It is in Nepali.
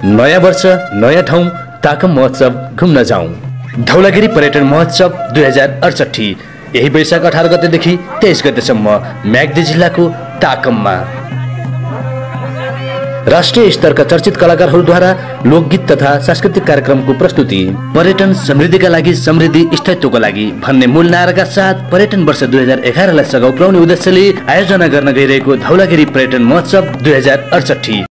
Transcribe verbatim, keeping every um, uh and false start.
नयाँ वर्ष नयाँ ठाउँ ताकम महोत्सव घुम्न जाउँ। धौलागिरी पर्यटन महोत्सव दुई हजार अडसठी यही वैशाख अठार गतेदेखि तेइस गतेसम्म म्याग्दी जिल्लाको ताकममा। राष्ट्रिय स्तरका चर्चित कलाकारहरूद्वारा लोकगीत तथा सांस्कृतिक कार्यक्रमको प्रस्तुति। पर्यटन समृद्धिका लागि समृद्धि स्थायित्वको लागि भन्ने मूल नाराका साथ पर्यटन वर्ष दुई हजार एघारलाई सघाउ पुर्याउने उद्देश्यले आयोजना गर्न गइरहेको धौलागिरी पर्यटन महोत्सव दुई हजार अडसठी